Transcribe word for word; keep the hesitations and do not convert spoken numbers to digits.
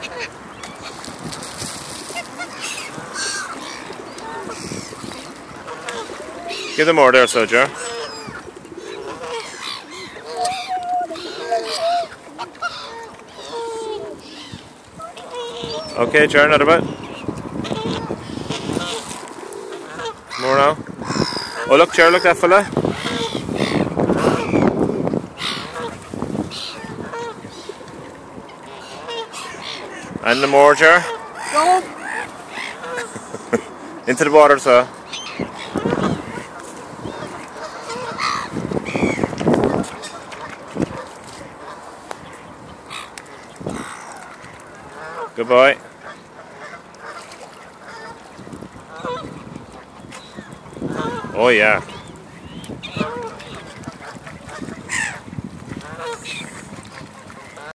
Give them more there, so Jar. Okay, Jar, another bit. More now. Oh look, Jar, look that fella. And the more, Jar. Go. Into the water, so. Good boy. Oh yeah.